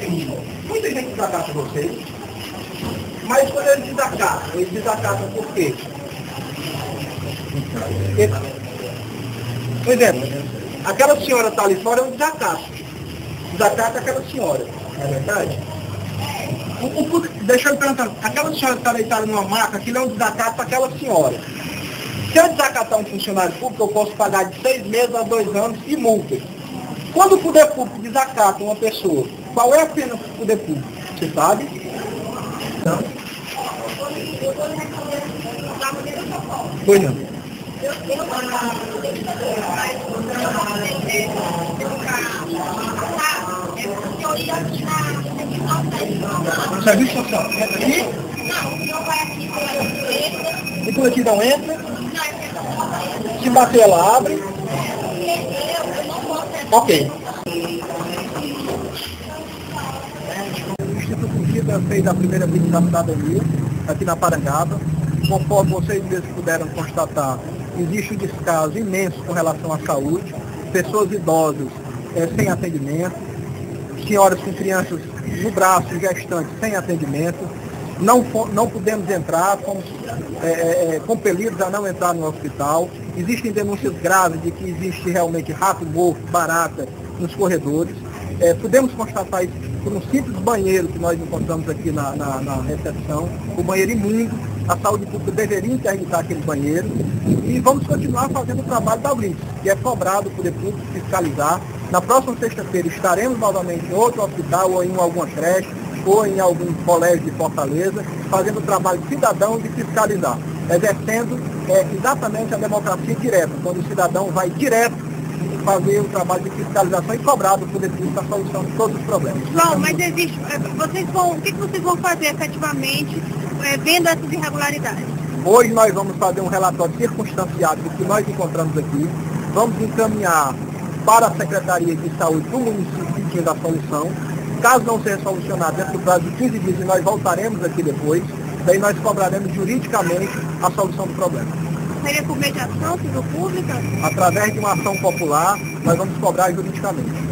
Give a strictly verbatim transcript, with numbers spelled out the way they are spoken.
seguinte, muita gente desacata vocês, mas quando eles desacatam, eles desacatam por quê? Porque, por exemplo, aquela senhora está ali fora, é um desacato. Desacata aquela senhora, não é verdade? O, o, deixa eu perguntar, aquela senhora que está deitada numa maca, aquilo é um desacato para aquela senhora. Se eu desacatar um funcionário público, eu posso pagar de seis meses a dois anos e multa. Quando o poder público desacata uma pessoa, qual é a pena para o poder público? Você sabe? Não. Pois não. Serviço social. Entra aqui? E por aqui não entra? Se bater, ela abre? Ok. O Instituto Vida fez a primeira visita à cidadania aqui na Parangaba. Conforme vocês mesmos puderam constatar, existe um descaso imenso com relação à saúde, pessoas idosas é, sem atendimento, senhoras com crianças no braço, gestantes, sem atendimento. Não, não podemos entrar, fomos é, é, compelidos a não entrar no hospital. Existem denúncias graves de que existe realmente rato morto, barata nos corredores. É, podemos constatar isso por um simples banheiro que nós encontramos aqui na, na, na recepção, o banheiro imundo. A saúde pública deveria interditar aquele banheiro. E vamos continuar fazendo o trabalho da Blitz, que é cobrado por poder público fiscalizar. Na próxima sexta-feira estaremos novamente em outro hospital, ou em alguma creche, ou em algum colégio de Fortaleza, fazendo o trabalho de cidadão de fiscalizar, exercendo é, exatamente a democracia direta, quando o cidadão vai direto fazer o trabalho de fiscalização e cobrar do poder público a solução de todos os problemas. João, mas existe, vocês vão, o que vocês vão fazer efetivamente é, vendo essas irregularidades? Hoje nós vamos fazer um relatório circunstanciado do que nós encontramos aqui, vamos encaminhar para a Secretaria de Saúde do município pedindo a solução. Caso não seja solucionado dentro do prazo de quinze dias, e nós voltaremos aqui depois, daí nós cobraremos juridicamente a solução do problema. Seria por mediação civil pública? Através de uma ação popular, nós vamos cobrar juridicamente.